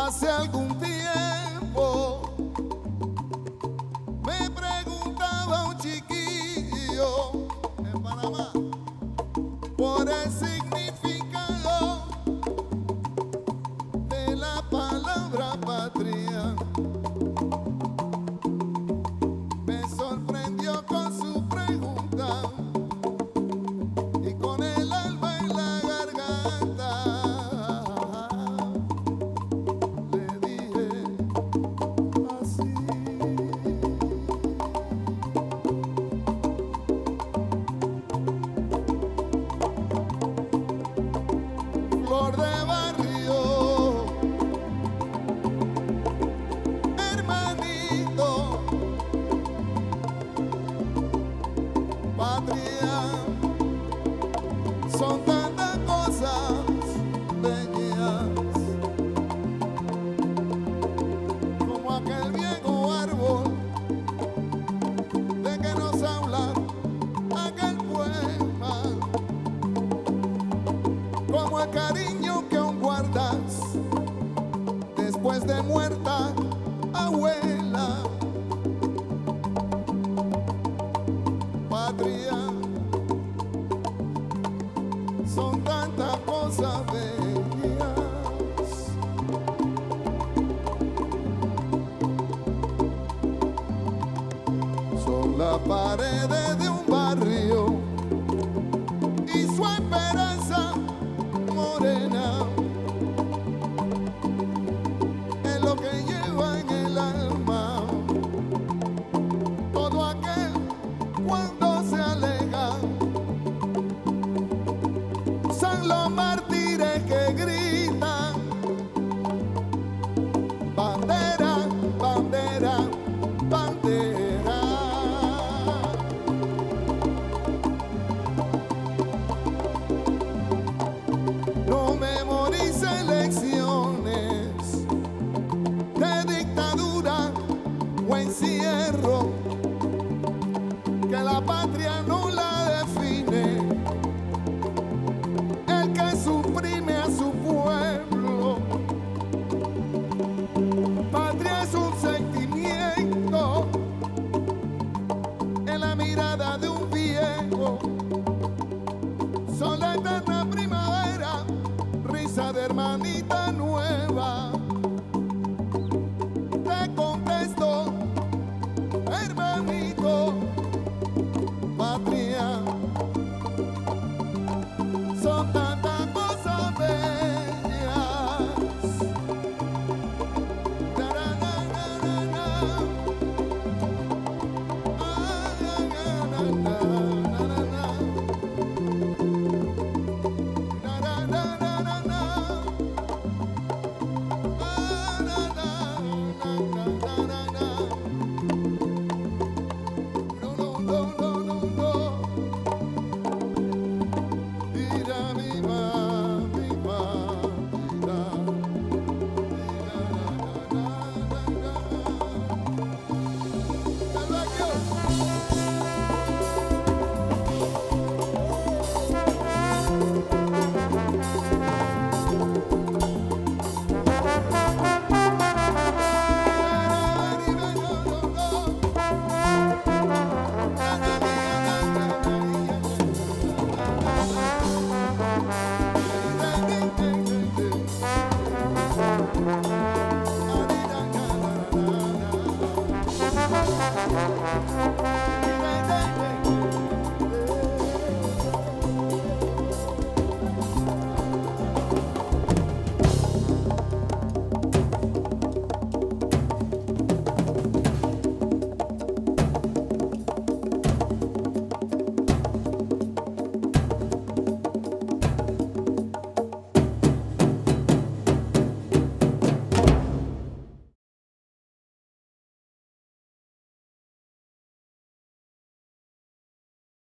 Hace algún tiempo me preguntaba un chiquillo en Panamá por el significado de la palabra patria. Me sorprendió con su pregunta y con el alma en la garganta le dije así. Flor de barrio, hermanito, patria, son tantas cosas bellas como aquel viejo árbol de que nos habla aquel poema, como el cariño que aún guardas después de muerta abuela. Patria, son tantas cosas bellas. Son las paredes de un barrio y su esperanza morena es lo que lleva en el alma todo aquel cuando se aleja. Son los mártires que gritan bandera, bandera, bandera. No memorice lecciones de dictadura o encierro, que la patria no la define el que suprime a su pueblo. Patria es un sentimiento en la mirada de un viejo. Son la eterna primavera, risa de hermanita nueva. Te contesto, hermanito, patria, son tantas cosas bellas. Na, na, na, na, na. Ah, na, na, na, na, na, na. Na, na, na, na, na, na. Ah, na, na, na, na, na, na. No, no, no, no, no, no. Mira, viva, viva, mira, mira, na, na, na, na.